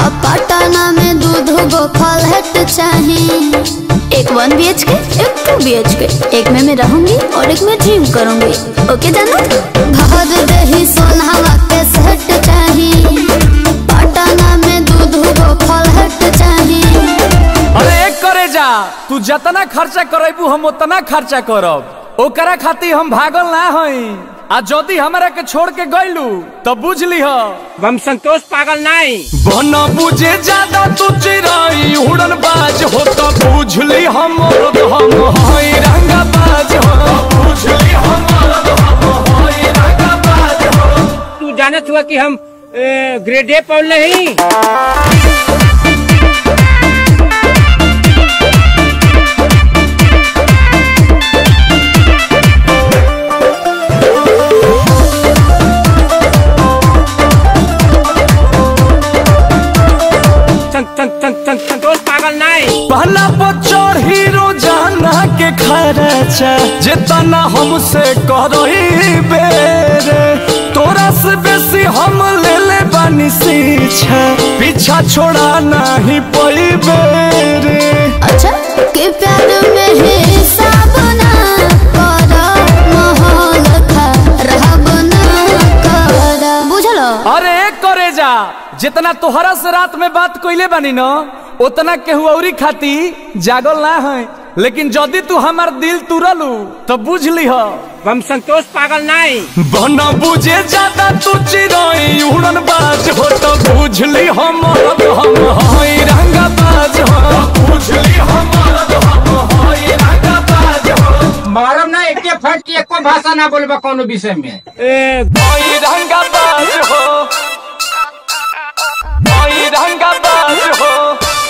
पटना में दूध गो फ्लैट चाहिए, एक 1 BHK एक 2 BHK, एक में मैं रहूंगी और एक में जिम करूंगी। ओके जानो, घर दही सोना के सेट चाहिए, पटना में दूध गो फ्लैट चाहिए। अरे एक करे जा, तू जितना खर्चा करेबू हम उतना खर्चा करब, ओकरा खातिर हम भागल ना हई। आ जदि हमरा के छोड़ के गइलू तो बुझ लीह हम संतोष पागल नहीं। बना बुझे ज्यादा तू चिराई उड़न बाज हो तो बुझ ली हम हई रंगा बाज हो, बुझ ली हम हई रंगा बाज हो। तू जानत हुआ कि हम ग्रेड ए पढ़ नहीं। संतोष पागल नहीं। पहला बच्चों हीरो जाना के खर्चा जितना हमसे करही बेरे, तोरा से बेसी हम ले ले बानी सीछा, पीछा छोड़ा नहीं पई बेरे। अच्छा के प्यार में हिसाब ना करा, माहौल खराब ना करा, बुझलो। अरे एक करे जा, जितना तोहरा से रात में बात कइले बानी न उतना केहू औरी खाती जागल ना है, लेकिन जदि तू हमार दिल तुरलू तो बुझ लीह हम संतोष पागल नहीं। बना बुझे ज्यादा तू चिराई उड़न बाज हो तो बुझ ली हम हई रंगा बाज हो, बुझ ली हम हई रंगा बाज हो। मारम ना एक फट की एको भाषा ना बोलबा कोनो विषय में। हई रंगा बाज हो, हई रंगा बाज हो।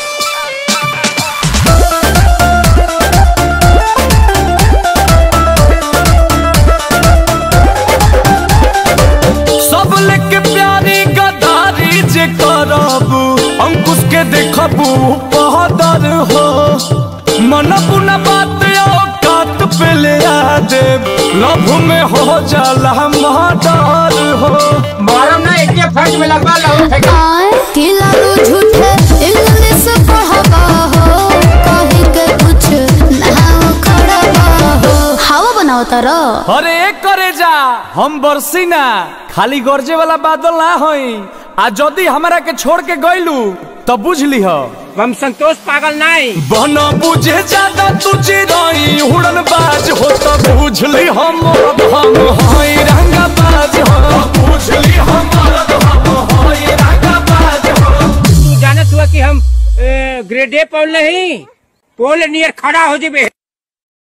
सब लेके प्यारी गदारी जे करबू, अंकुश के देखबू बहादुर हो, मन पुना बात औकात पे ले आ दे, लव में हो जाला मर्डर हो। मारम ना एक फट में लगवा लो किलारू झूठे इंग्लिश पढ़बा हो, कहीं के कुछ ना खड़बा हो, हवा बनाओ तारा। अरे एक करे जा, हम बरसी ना खाली गरजे वाला बादल ना होई। आ जदि हमरा के छोड़ के गइलू तो बुझ लीह हम संतोष पागल नहीं। बना बुझे ज्यादा तू चिराई उड़न बाज हो तो बुझ ली हम हई रंगा बाज हो, बुझ ली हम हई रंगा बाज हो। तू जानत हुआ कि हम ग्रेड ए पढ़ नहीं, पोल नियर खड़ा हो जेबे।